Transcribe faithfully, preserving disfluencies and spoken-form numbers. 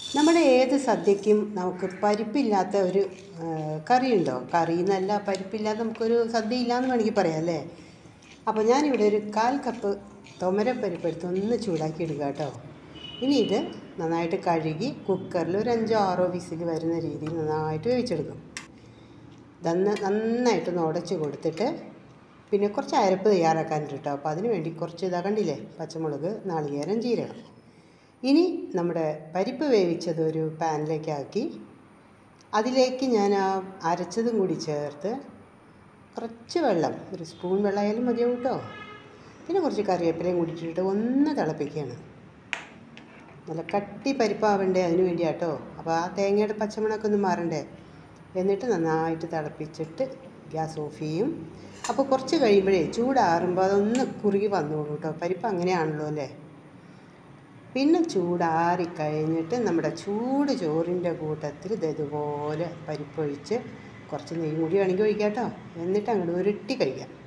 നമ്മുടെ ഏത് സദ്യക്കും നമുക്ക് പരിപ്പില്ലാത്ത ഒരു കറിയുണ്ടോ? കറി എന്നല്ല, പരിപ്പില്ലാതെ നമുക്കൊരു സദ്യ ഇല്ലയെന്ന് വേണമെങ്കിൽ പറയാം അല്ലേ. അപ്പോൾ ഞാനിവിടെ ഒരു കാൽ കപ്പ് തുമരപ്പരിപ്പ് എടുത്ത് ഒന്ന് ചൂടാക്കി എടുക്കുക കേട്ടോ. ഇനി ഇത് നന്നായിട്ട് കഴുകി കുക്കറിൽ ഒരു അഞ്ചോ ആറോ വിസിൽ വരുന്ന രീതിയിൽ നന്നായിട്ട് വേവിച്ചെടുക്കും. നന്ന നന്നായിട്ടൊന്ന് ഉടച്ച് കൊടുത്തിട്ട് പിന്നെ കുറച്ച് അരപ്പ് തയ്യാറാക്കാനുണ്ട് കേട്ടോ. അപ്പോൾ അതിന് വേണ്ടി കുറച്ച് ഇതാ കണ്ടില്ലേ, പച്ചമുളക്, നാളികേരം, ജീരകം. ഇനി നമ്മുടെ പരിപ്പ് വേവിച്ചത് ഒരു പാനിലേക്കാക്കി അതിലേക്ക് ഞാൻ ആ അരച്ചതും കൂടി ചേർത്ത് കുറച്ച് വെള്ളം, ഒരു സ്പൂൺ വെള്ളമായാലും മതിയാവും കേട്ടോ. പിന്നെ കുറച്ച് കറിവേപ്പിലയും കൂടി ഇട്ടിട്ട് ഒന്ന് തിളപ്പിക്കുകയാണ്. നല്ല കട്ടി പരിപ്പാവണ്ടേ, അതിന് വേണ്ടിയാട്ടോ. അപ്പോൾ ആ തേങ്ങയുടെ പച്ചമണമൊക്കെ ഒന്ന് മാറണ്ടേ. എന്നിട്ട് നന്നായിട്ട് തിളപ്പിച്ചിട്ട് ഗ്യാസ് ഓഫ് ചെയ്യും. അപ്പോൾ കുറച്ച് കഴിയുമ്പോഴേ ചൂടാറുമ്പോൾ അതൊന്ന് കുറുകി വന്നോളൂ കേട്ടോ. പരിപ്പ് അങ്ങനെയാണല്ലോ അല്ലേ. പിന്നെ ചൂടാറിക്കഴിഞ്ഞിട്ട് നമ്മുടെ ചൂട് ചോറിൻ്റെ കൂട്ടത്തിൽ ഇതുപോലെ പരിപ്പൊഴിച്ച് കുറച്ച് നെയ്യും കൂടി വേണമെങ്കിൽ ഒഴിക്കാം കേട്ടോ. എന്നിട്ട് അങ്ങോട്ട് ഉരുട്ടി കഴിക്കാം.